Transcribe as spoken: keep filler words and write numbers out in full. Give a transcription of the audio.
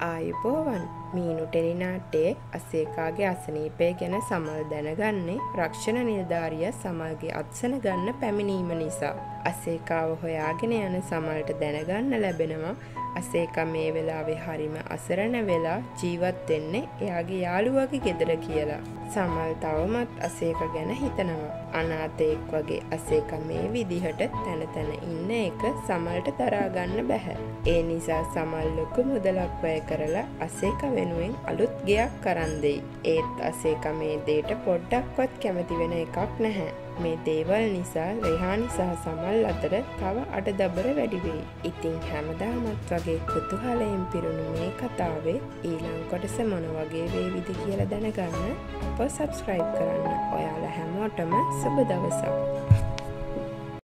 ආයුබෝවන් මීනු ටෙලිනාට්‍යයේ අසේකාගේ අසනීපය ගැන සමල් දැනගන්නේ රක්ෂණ නිලධාරියා සමල්ගේ අත්සන ගන්න පැමිණීම නිසා. අසේකාව හොයාගෙන යන සමල්ට දැනගන්න ලැබෙනවා අසේකා මේ වෙලාවේ හරිම අසරණ වෙලා ජීවත් වෙන්නේ එයාගේ යාළුවාගේ ගෙදර කියලා. සමල් තවමත් අසේකා ගැන හිතනවා. අනාථයෙක් වගේ අසේකා මේ විදිහට තන තන ඉන්න එක සමල්ට දරා ගන්න බැහැ. ඒ නිසා සමල් ලොකු මුදලක් වැය කරලා අසේකා වෙනුවෙන් අලුත් ගෙයක් කරන් දෙයි. ඒත් අසේකා මේ දෙයට පොඩ්ඩක්වත් කැමති වෙන එකක් නැහැ. මේ දේවල් නිසා රෙහානි සහ සමල් අතර තව අඩදබර වැඩි වෙයි. ඉතින් හැමදාමත් වගේ කුතුහලයෙන් පිරුණු මේ කතාවේ ඊළඟ කොටස මොන වගේ වේවිද කියලා දැනගන්න අප සබ්ස්ක්‍රයිබ් කරන්න. ඔයාලා හැමෝටම සුබ දවසක්.